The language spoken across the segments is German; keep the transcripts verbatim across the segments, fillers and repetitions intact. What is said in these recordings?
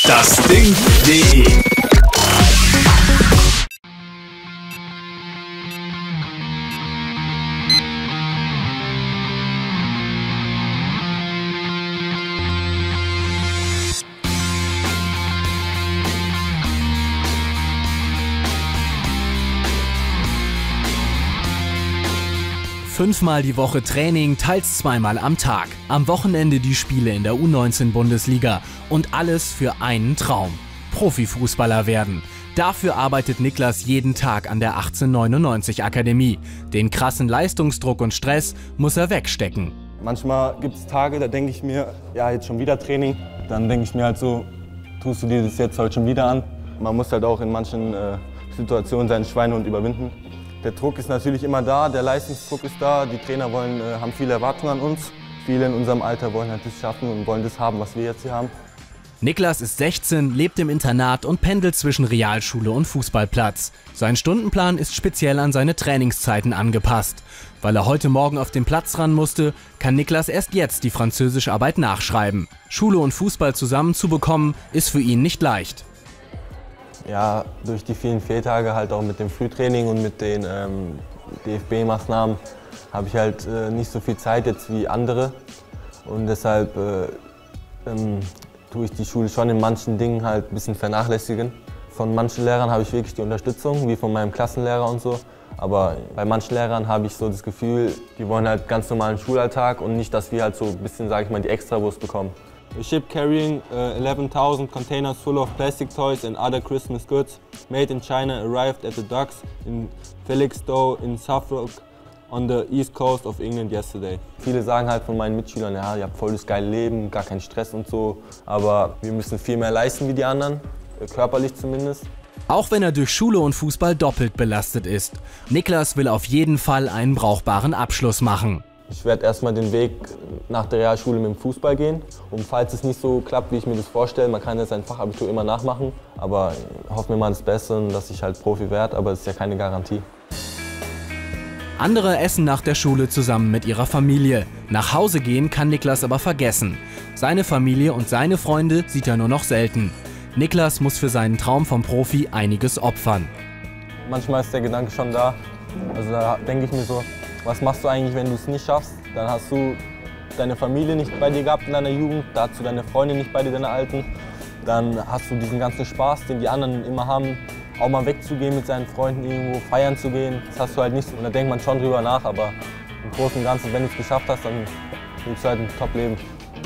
Das Ding punkt de Fünfmal die Woche Training, teils zweimal am Tag. Am Wochenende die Spiele in der U neunzehn Bundesliga. Und alles für einen Traum: Profifußballer werden. Dafür arbeitet Niklas jeden Tag an der achtzehnhundertneunundneunzig Akademie. Den krassen Leistungsdruck und Stress muss er wegstecken. Manchmal gibt es Tage, da denke ich mir, ja, jetzt schon wieder Training. Dann denke ich mir halt so, tust du dir das jetzt heute schon wieder an? Man muss halt auch in manchen äh, Situationen seinen Schweinehund überwinden. Der Druck ist natürlich immer da, der Leistungsdruck ist da, die Trainer wollen, äh, haben viele Erwartungen an uns. Viele in unserem Alter wollen halt das schaffen und wollen das haben, was wir jetzt hier haben. Niklas ist sechzehn, lebt im Internat und pendelt zwischen Realschule und Fußballplatz. Sein Stundenplan ist speziell an seine Trainingszeiten angepasst. Weil er heute Morgen auf den Platz ran musste, kann Niklas erst jetzt die Französischarbeit nachschreiben. Schule und Fußball zusammenzubekommen, ist für ihn nicht leicht. Ja, durch die vielen Fehltage, halt auch mit dem Frühtraining und mit den ähm, D F B-Maßnahmen, habe ich halt äh, nicht so viel Zeit jetzt wie andere. Und deshalb äh, ähm, tue ich die Schule schon in manchen Dingen halt ein bisschen vernachlässigen. Von manchen Lehrern habe ich wirklich die Unterstützung, wie von meinem Klassenlehrer und so. Aber bei manchen Lehrern habe ich so das Gefühl, die wollen halt ganz normalen Schulalltag und nicht, dass wir halt so ein bisschen, sage ich mal, die Extrawurst bekommen. A ship carrying uh, eleven thousand containers full of plastic toys and other Christmas goods made in China arrived at the docks in Felixstowe in Suffolk on the east coast of England yesterday. Viele sagen halt von meinen Mitschülern, ja, ihr habt voll das geile Leben, gar keinen Stress und so, aber wir müssen viel mehr leisten wie die anderen, körperlich zumindest. Auch wenn er durch Schule und Fußball doppelt belastet ist. Niklas will auf jeden Fall einen brauchbaren Abschluss machen. Ich werde erstmal den Weg nach der Realschule mit dem Fußball gehen. Und falls es nicht so klappt, wie ich mir das vorstelle, man kann ja sein Fachabitur immer nachmachen. Aber ich hoffe mir mal das Beste, dass ich halt Profi werde, aber es ist ja keine Garantie. Andere essen nach der Schule zusammen mit ihrer Familie. Nach Hause gehen kann Niklas aber vergessen. Seine Familie und seine Freunde sieht er nur noch selten. Niklas muss für seinen Traum vom Profi einiges opfern. Manchmal ist der Gedanke schon da. Also da denke ich mir so, was machst du eigentlich, wenn du es nicht schaffst? Dann hast du deine Familie nicht bei dir gehabt in deiner Jugend, da hast du deine Freunde nicht bei dir, deine Alten. Dann hast du diesen ganzen Spaß, den die anderen immer haben, auch mal wegzugehen mit seinen Freunden, irgendwo feiern zu gehen. Das hast du halt nicht. Und da denkt man schon drüber nach, aber im Großen und Ganzen, wenn du es geschafft hast, dann lebst du halt ein Top-Leben.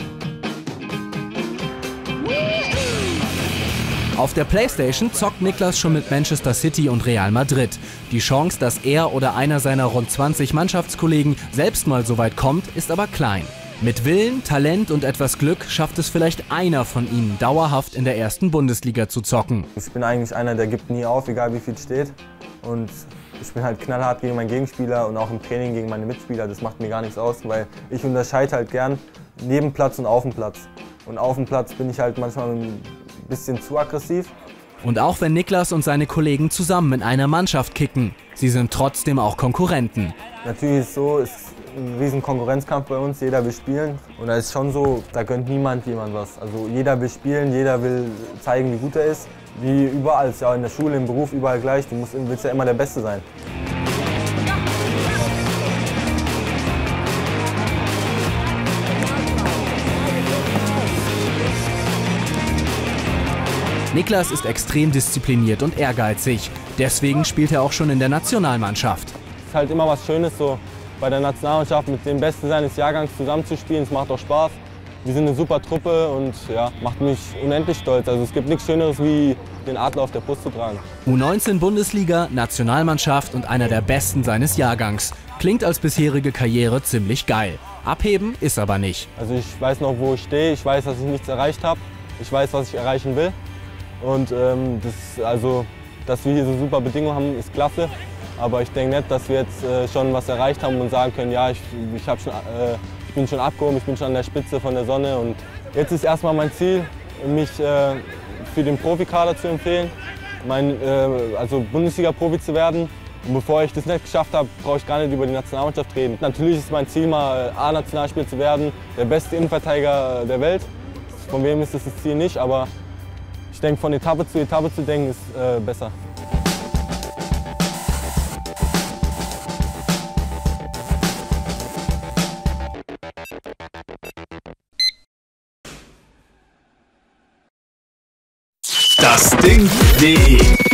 Auf der Playstation zockt Niklas schon mit Manchester City und Real Madrid. Die Chance, dass er oder einer seiner rund zwanzig Mannschaftskollegen selbst mal so weit kommt, ist aber klein. Mit Willen, Talent und etwas Glück schafft es vielleicht einer von ihnen, dauerhaft in der ersten Bundesliga zu zocken. Ich bin eigentlich einer, der gibt nie auf, egal wie viel steht. Und ich bin halt knallhart gegen meinen Gegenspieler und auch im Training gegen meine Mitspieler. Das macht mir gar nichts aus, weil ich unterscheide halt gern neben Platz und auf dem Platz. Und auf dem Platz bin ich halt manchmal ein bisschen zu aggressiv. Und auch wenn Niklas und seine Kollegen zusammen in einer Mannschaft kicken, sie sind trotzdem auch Konkurrenten. Natürlich ist es so, es ist ein riesen Konkurrenzkampf bei uns, jeder will spielen. Und da ist schon so, da gönnt niemand jemand was. Also jeder will spielen, jeder will zeigen, wie gut er ist. Wie überall, ist ja in der Schule, im Beruf, überall gleich. Du musst, willst ja immer der Beste sein. Niklas ist extrem diszipliniert und ehrgeizig. Deswegen spielt er auch schon in der Nationalmannschaft. Es ist halt immer was Schönes, so bei der Nationalmannschaft mit den Besten seines Jahrgangs zusammenzuspielen. Es macht auch Spaß. Wir sind eine super Truppe und ja, macht mich unendlich stolz. Also es gibt nichts Schöneres, wie den Adler auf der Brust zu tragen. U neunzehn Bundesliga, Nationalmannschaft und einer der Besten seines Jahrgangs. Klingt als bisherige Karriere ziemlich geil. Abheben ist aber nicht. Also ich weiß noch, wo ich stehe. Ich weiß, dass ich nichts erreicht habe. Ich weiß, was ich erreichen will. Und ähm, das, also, dass wir hier so super Bedingungen haben, ist klasse. Aber ich denke nicht, dass wir jetzt äh, schon was erreicht haben und sagen können, ja, ich, ich, hab schon, äh, ich bin schon abgehoben, ich bin schon an der Spitze von der Sonne. Und jetzt ist erstmal mein Ziel, mich äh, für den Profikader zu empfehlen, mein, äh, also Bundesliga-Profi zu werden. Und bevor ich das nicht geschafft habe, brauche ich gar nicht über die Nationalmannschaft reden. Natürlich ist mein Ziel, mal A-Nationalspieler zu werden, der beste Innenverteidiger der Welt. Von wem ist das das Ziel nicht, aber Ich denke, von Etappe zu Etappe zu denken, ist äh, besser. Das Ding punkt de